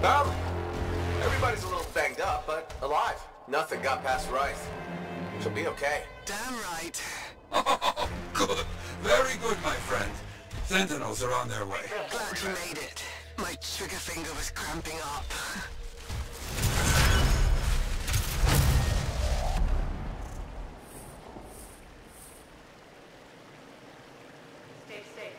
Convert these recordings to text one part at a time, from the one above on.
Um, Everybody's a little banged up, but alive. Nothing got past Rice. She'll be okay. Damn right. Oh, good. Very good, my friend. Sentinels are on their way. Glad you made it. My trigger finger was cramping up. Stay safe.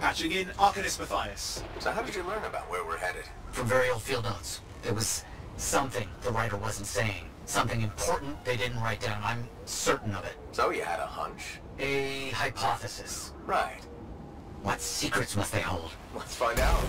Patching in Arcanist Matthias. So how did you learn about where we're headed? From very old field notes. There was something the writer wasn't saying. Something important they didn't write down. I'm certain of it. So you had a hunch? A hypothesis. Right. What secrets must they hold? Let's find out.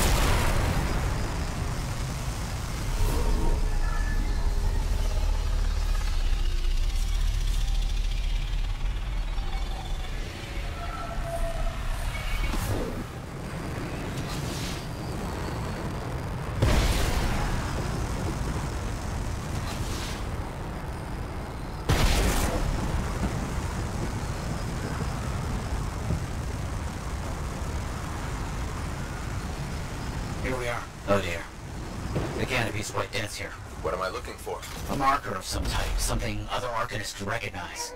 Here we are. Oh dear. The canopy's quite dense here. What am I looking for? A marker of some type. Something other Arcanists could recognize.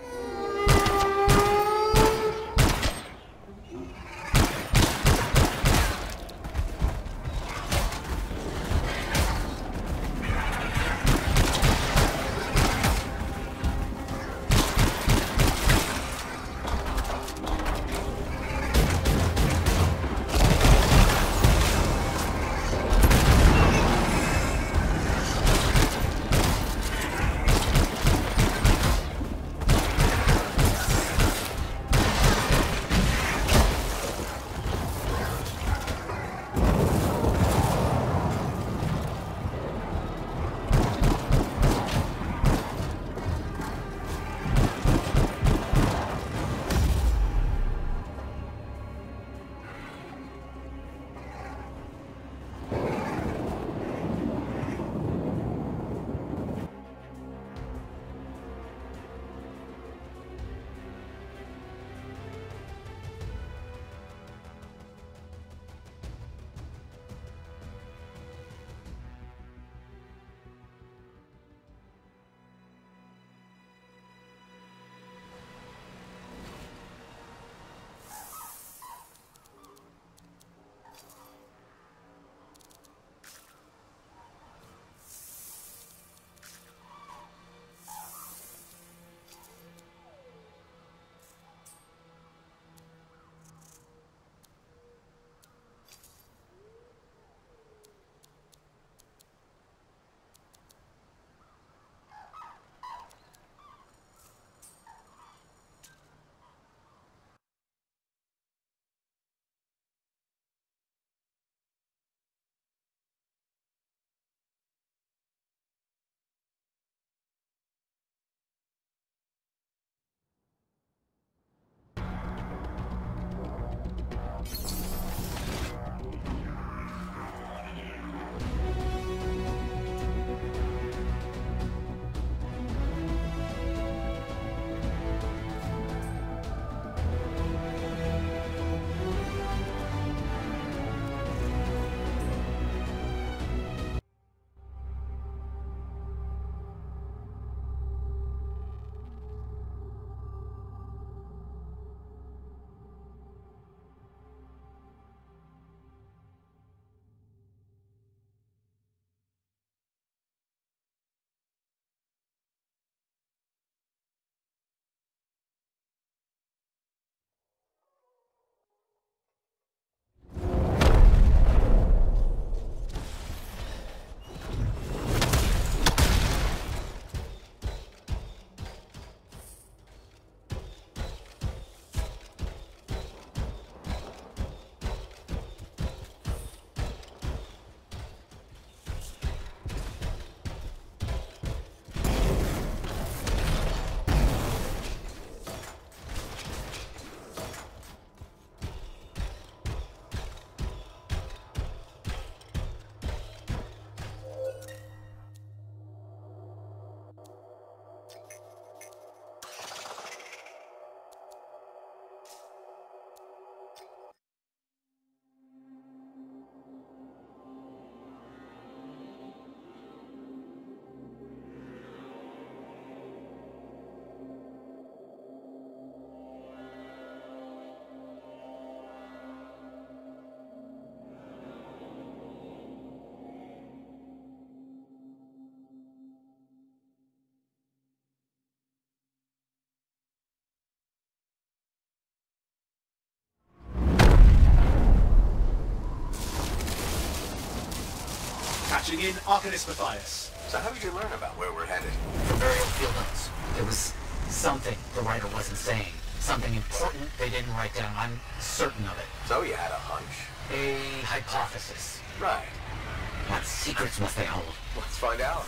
Patching in Arcanist Matthias. So how did you learn about where we're headed? From burial field notes. There was something the writer wasn't saying. Something important they didn't write down. I'm certain of it. So you had a hunch. A hypothesis. Right. What secrets must they hold? Let's find out.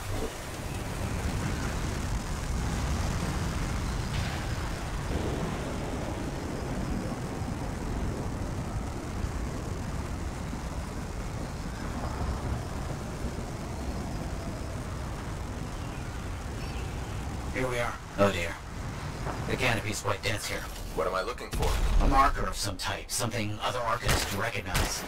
Here we are. Oh dear. The canopy's quite dense here. What am I looking for? A marker of some type. Something other Arcanists can recognize.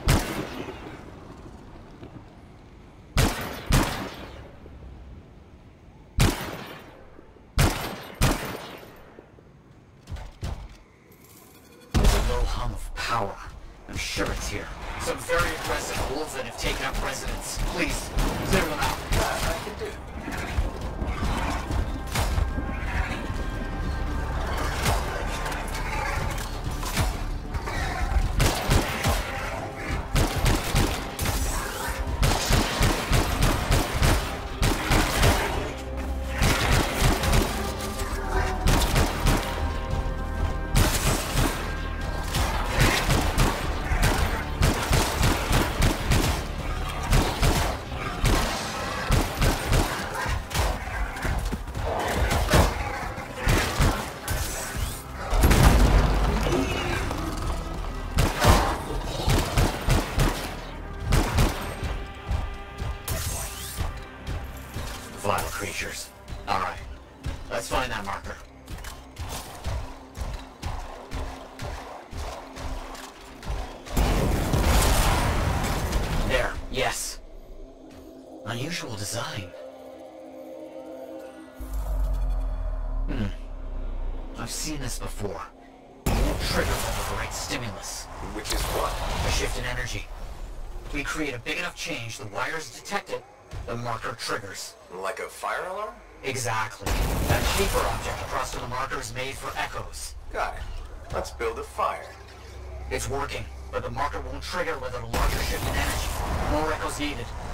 There's a low hum of power. I'm sure it's here. Some very aggressive wolves that have taken up residence. Please, clear them out. That I can do. Vile creatures. Alright. Let's find that marker. There. Yes. Unusual design. I've seen this before. Trigger will override stimulus. Which is what? A shift in energy. We create a big enough change, the wires detect it, the marker triggers. Like a fire alarm? Exactly. That paper object across from the marker is made for echoes. Got it. Let's build a fire. It's working, but the marker won't trigger without a larger shift in energy. More echoes needed.